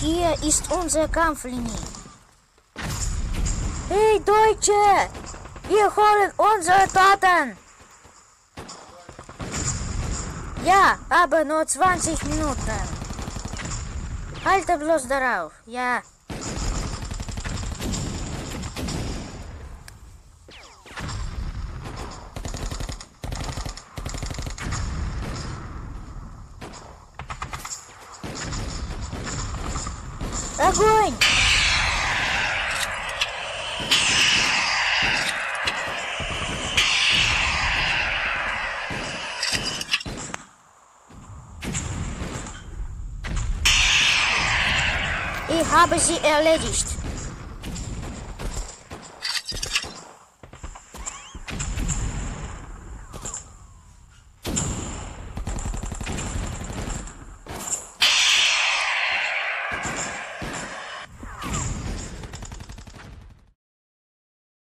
Hier ist unsere Kampflinie. Hey Deutsche! Wir holen unsere Toten! Ja, aber nur 20 Minuten. Halte bloß darauf, ja. Огонь! Ich habe sie erledigt.